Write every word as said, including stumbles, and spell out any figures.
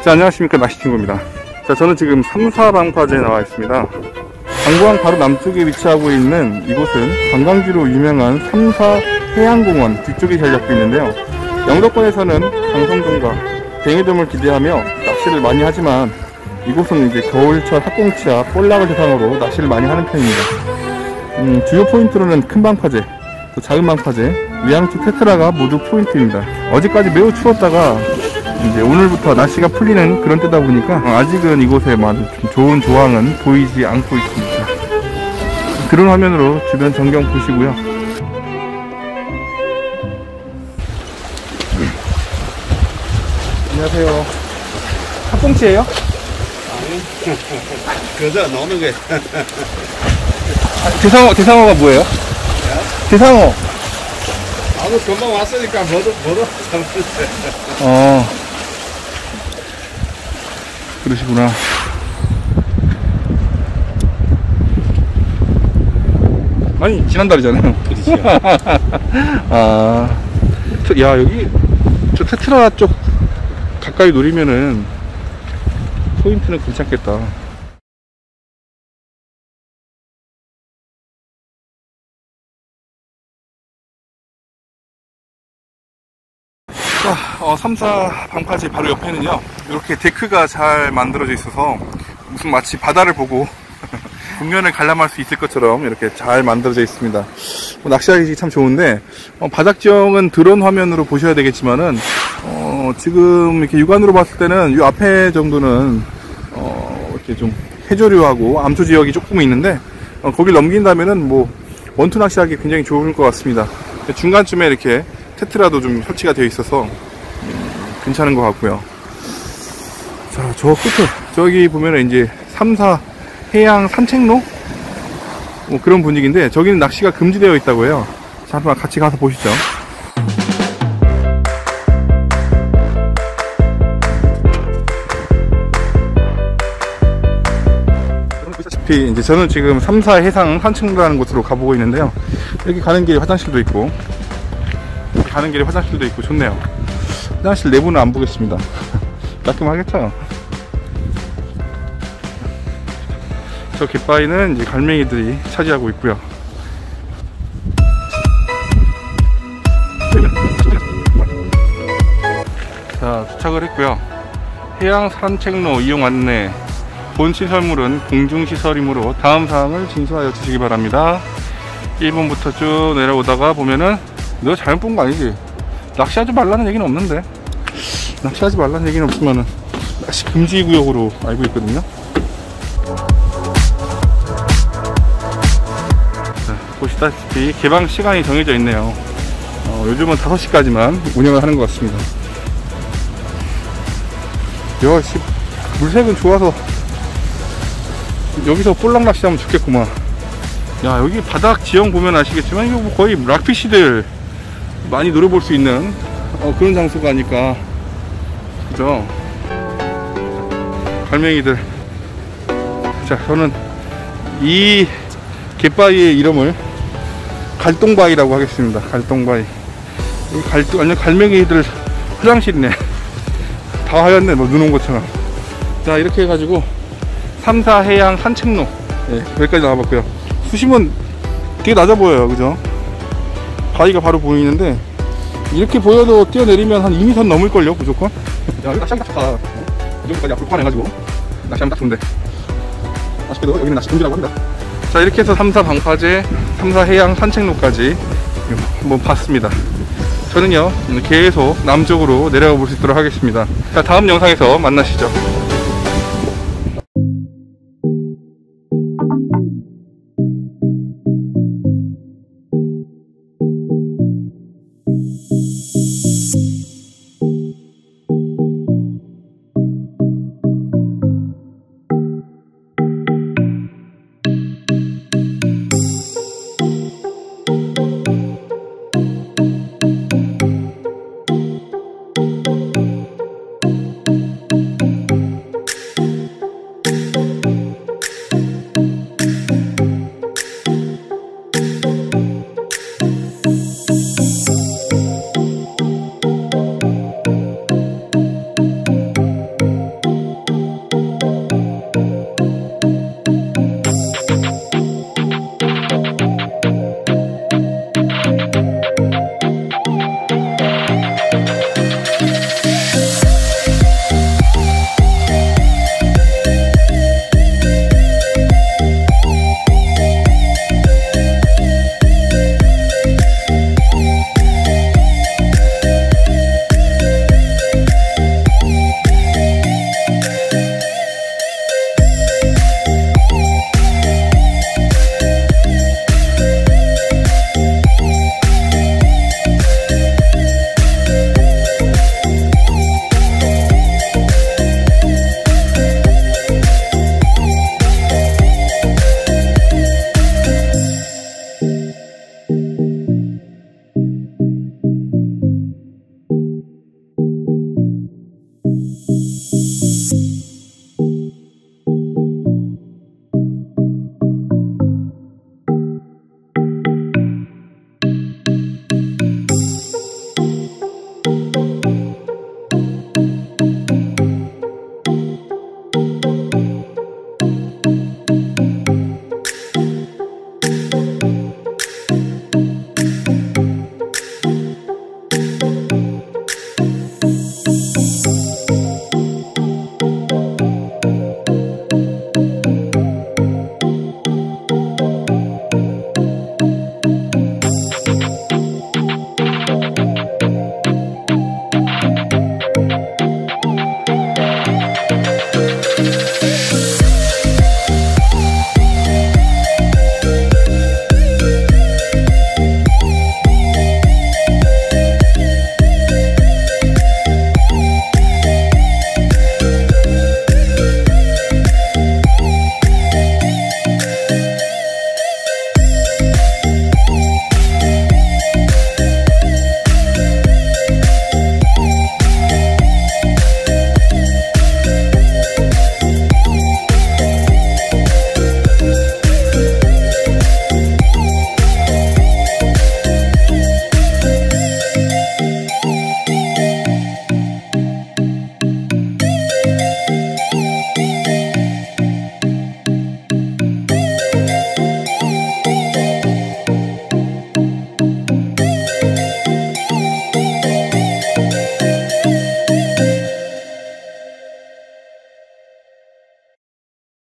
자, 안녕하십니까, 낚시친구입니다. 자, 저는 지금 삼사방파제에 나와 있습니다. 강보항 바로 남쪽에 위치하고 있는 이곳은 관광지로 유명한 삼사해양공원 뒤쪽에 자리 잡고 있는데요. 영덕권에서는 강성돔과 뱅에돔을 기대하며 낚시를 많이 하지만 이곳은 이제 겨울철 학꽁치와 볼락을 대상으로 낚시를 많이 하는 편입니다. 음, 주요 포인트로는 큰 방파제, 또 작은 방파제, 위양초 테트라가 모두 포인트입니다. 어제까지 매우 추웠다가 이제 오늘부터 날씨가 풀리는 그런 때다 보니까 아직은 이곳에 좀 좋은 조항은 보이지 않고 있습니다. 드론 화면으로 주변 전경 보시고요. 안녕하세요. 학꽁치예요? 아니, 그저 노는 게. 대상어, 대상어가 뭐예요? 네? 대상어. 나도 금방 왔으니까 뭐도 뭐도 잡았는데. 어. 그러시구나. 아니, 지난달이잖아요. 그렇죠. 아, 야, 여기 저 테트라 쪽 가까이 노리면은 포인트는 괜찮겠다. 자, 어, 삼사 방파제 바로 옆에는요, 이렇게 데크가 잘 만들어져 있어서 무슨 마치 바다를 보고 국면을 관람할 수 있을 것처럼 이렇게 잘 만들어져 있습니다. 뭐, 낚시하기 참 좋은데, 어, 바닥 지형은 드론 화면으로 보셔야 되겠지만은, 어, 지금 이렇게 육안으로 봤을 때는 이 앞에 정도는 어, 이렇게 좀 해조류하고 암초 지역이 조금 있는데, 어, 거길 넘긴다면은 뭐 원투 낚시하기 굉장히 좋을 것 같습니다. 중간쯤에 이렇게 테트라도 좀 설치가 되어 있어서 음, 괜찮은 것 같고요. 자, 저 끝에 저기 보면은 이제 삼사 해양 산책로? 뭐 그런 분위기인데, 저기는 낚시가 금지되어 있다고 해요. 자, 한번 같이 가서 보시죠. 보시다시피 이제 저는 지금 삼사 해상 산책로라는 곳으로 가보고 있는데요. 여기 가는 길에 화장실도 있고, 여기 가는 길에 화장실도 있고 좋네요. 화장실 내부는 안 보겠습니다. 깔끔하겠죠? 저 갯바위는 이제 갈매기들이 차지하고 있고요. 자, 도착을 했고요. 해양 산책로 이용 안내. 본 시설물은 공중시설이므로 다음 사항을 진수하여 주시기 바랍니다. 일 번부터 쭉 내려오다가 보면은, 너 잘못 본 거 아니지? 낚시하지 말라는 얘기는 없는데, 낚시하지 말라는 얘기는 없지만은 낚시 금지 구역으로 알고 있거든요. 보시다시피 개방 시간이 정해져 있네요. 어, 요즘은 다섯 시까지만 운영을 하는 것 같습니다. 야, 씨, 물색은 좋아서 여기서 볼락 낚시하면 좋겠구만. 야, 여기 바닥 지형 보면 아시겠지만 이거 뭐 거의 락피쉬들 많이 노려볼 수 있는 어, 그런 장소가 아닐까. 그죠? 갈매기들. 자, 저는 이 갯바위의 이름을 갈동바위라고 하겠습니다. 갈동바위. 여기 갈동, 완전 갈매기들 화장실이네. 다 하얗네, 뭐 눈 온 것처럼. 자, 이렇게 해가지고 삼사 해양 산책로, 예, 여기까지 나와봤고요. 수심은 되게 낮아 보여요, 그죠? 바위가 바로 보이는데, 이렇게 보여도 뛰어내리면 한 이 미터 넘을걸요, 무조건? 야, 여기 낚시하기 딱 좋다. 이 정도까지 앞으로 포함해가지고 낚시하면 딱 좋은데, 아쉽게도 여기는 낚시 금지라고 합니다. 자, 이렇게 해서 삼사 방파제, 삼사 해양 산책로까지 한번 봤습니다. 저는요, 계속 남쪽으로 내려가 볼 수 있도록 하겠습니다. 자, 다음 영상에서 만나시죠.